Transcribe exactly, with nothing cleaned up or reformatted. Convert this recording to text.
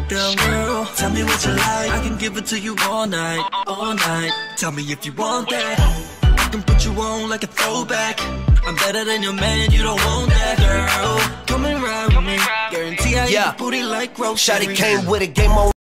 down, girl. Tell me what you like, I can give it to you all night, all night. Tell me if you want that, I can put you on like a throwback. I'm better than your man, you don't want that, girl. Come and ride with me, guarantee I eat Yeah. your booty like groceries. Shawty came with a game on.